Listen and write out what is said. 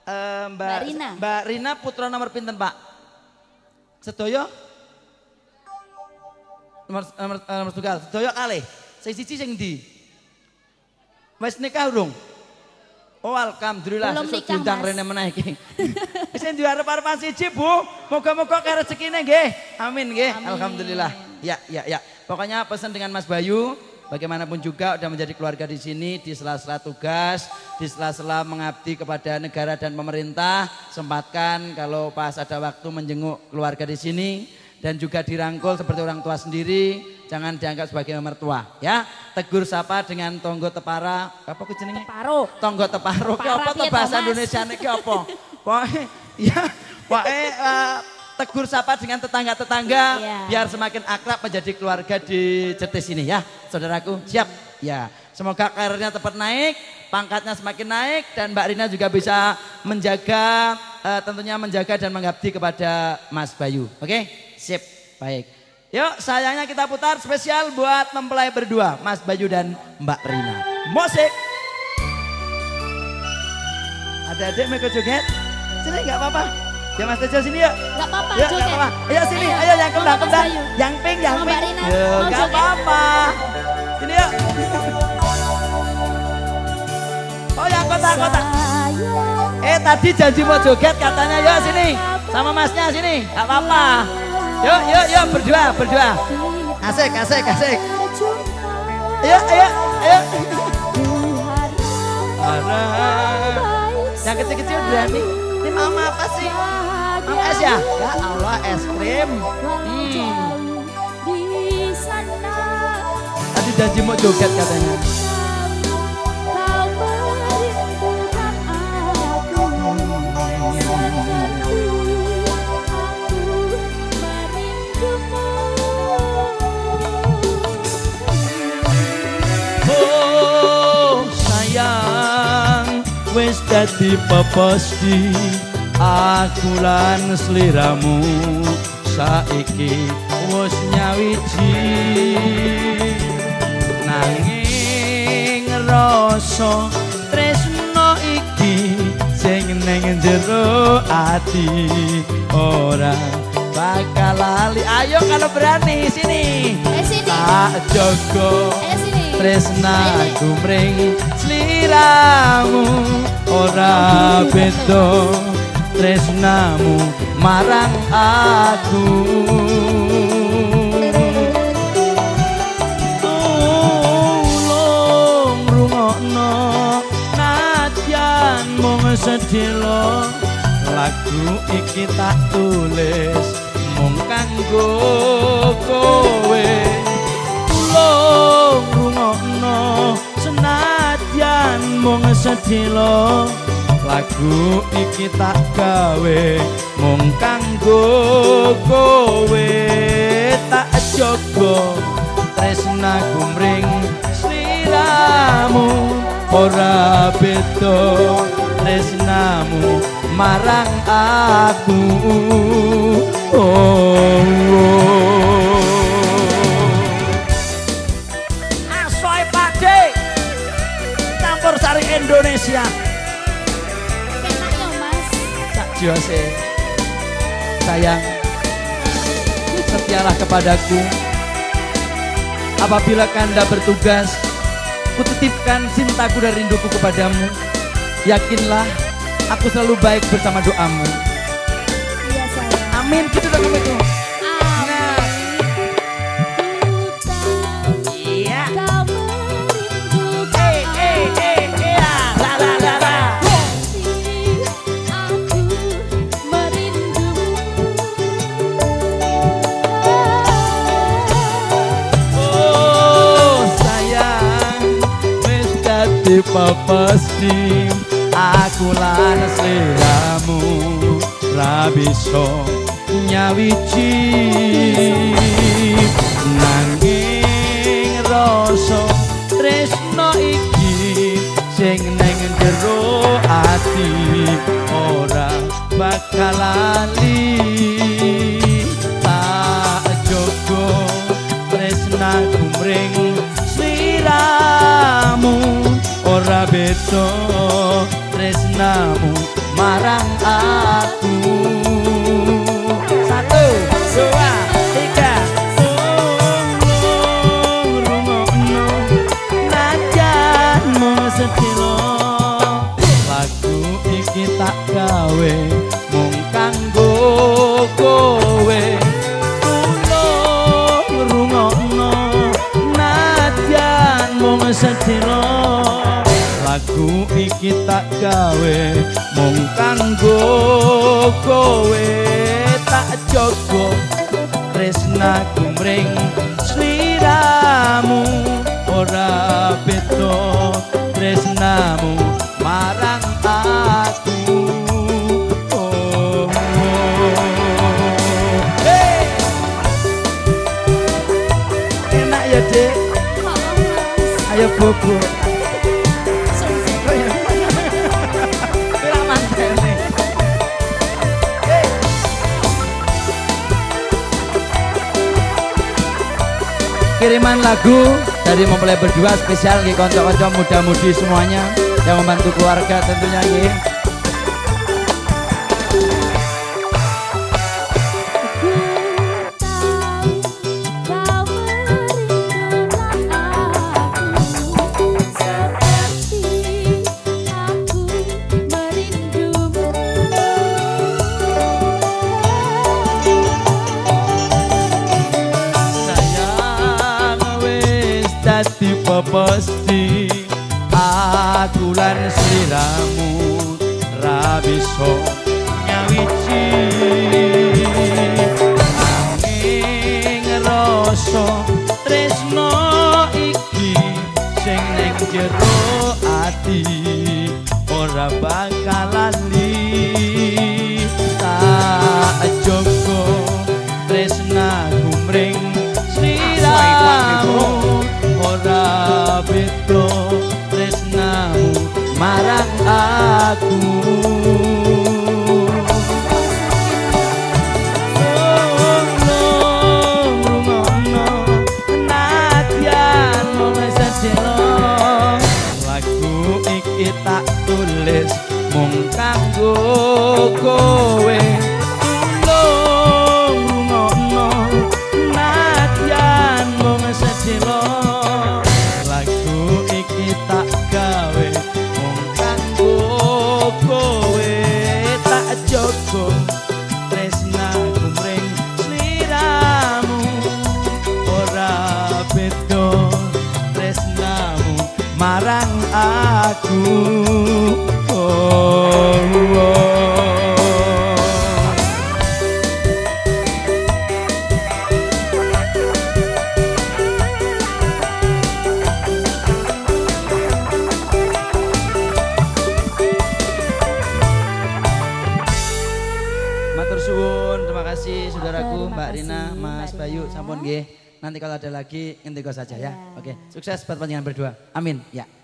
Mbak Rina putra nomor pinten Pak? Sedoyo? Nomor tunggal. Sedoyo kalih. Sing siji sing ndi? Wis nikah urung? Oh alhamdulillah sesuk diundang rene meneh iki. Wis diarep-arepan siji Bu. Moga-moga kaya rezekine nggih. Amin nggih. Alhamdulillah. Ya. Pokoknya pesan dengan Mas Bayu, bagaimanapun juga udah menjadi keluarga di sini, di sela-sela tugas, di sela-sela mengabdi kepada negara dan pemerintah, sempatkan kalau pas ada waktu menjenguk keluarga di sini dan juga dirangkul seperti orang tua sendiri, jangan dianggap sebagai mertua ya. Tegur sapa dengan tonggo tepara, apa ku jenenge? Teparo. Tonggo teparo ki apa to bahasa Indonesia niki apa? Pokoke ya, pokoke tegur sapa dengan tetangga-tetangga biar semakin akrab menjadi keluarga di Jetis ini ya. Saudaraku, siap? Ya. Semoga karirnya cepat naik, pangkatnya semakin naik dan Mbak Rina juga bisa menjaga tentunya menjaga dan mengabdi kepada Mas Bayu. Oke? Sip. Baik. Yuk, sayangnya kita putar spesial buat mempelai berdua, Mas Bayu dan Mbak Rina. Musik. Ada adik mau joget? Sini nggak apa-apa. Ya Mas Tejo sini yuk. Gak apa-apa yuk, joget. Gak apa-apa. Ayo sini, ayo yang kembang. Yang pink. Yuk, gak apa-apa. Sini yuk. Oh yang kotak-kotak. Tadi janji mau joget katanya, yuk sini. Sama masnya sini, gak apa-apa. Yuk berdua. Asik. Ayo. Yang kecil-kecil berani. Ini mama apa sih? Mama es ya? Ya Allah es krim. Tadi janji mau joget katanya. Oh sayang, wis dadi pepesti aku lan sliramu saiki wis nyawiji nanging rasa tresno iki sing ning jero ati ora bakal lali. Ayo kalau berani sini. Sini. Tak jogo. Sini. Tresnaku mring sliramu ora beda tresnamu marang aku. Tulung rungokno nadyan mung sedhela lagu iki tak tulis mung kanggo kowe. Tulung rungokno senadyan mung sedhela lagu iki tak gawe mung kanggo kowe. Tak jaga tresnaku mring sliramu ora beda tresnamu marang aku. Asoy Pakde campur sari Indonesia. Enak ya Mas. Sak jose. Sayang, setialah kepadaku. Apabila Kanda bertugas, kutitipkan cintaku dan rinduku kepadamu. Yakinlah, aku selalu baik bersama doamu. Iya sayang. Amin, gitu dong kamu itu. Nah. Iya. Pasti aku lan sliramu ra bisa nyawiji nanging rasa tresno iki sing ning jero ati ora bakal lali. Tak jogo tresnaku mring sliramu ora beda tresnamu marang aku. 1, 2, 3. Rungokno najanmu sedilo, lagu iki tak gawe mung kanggo kowe. Rungokno najanmu sedilo, lagu iki tak gawe mung kanggo kowe. Tak jogo tresnaku mring sliramu, ora beda tresnamu marang aku. Oh, hey. Enak ya Dek, ayo bobo. Kiriman lagu dari mempelai berdua spesial ke konco-konco muda-mudi semuanya yang membantu keluarga tentunya nggih. Dadi pepesti aku lan sliramu ra bisa nyawiji, angin rasa tresno iki sing ning jero ati ora bakalan li. Tak jogo tresnaku mring sliramu, ora beda tresnamu marang aku. Rungokno nadyan mung sedelo, lagu iki tak tulis mung kanggo kowe. Rungokno nadyan mung sedelo, tak gawe mung kanggo kowe. Tak jogo tresnaku mring sliramu, ora beda tresnamu marang aku. Matur suwun, terima kasih saudaraku, Mbak Rina, Mas Bayu, sampun nggih. Nanti kalau ada lagi ngendika saja ya. Oke, sukses buat panjenengan berdua. Amin. Ya.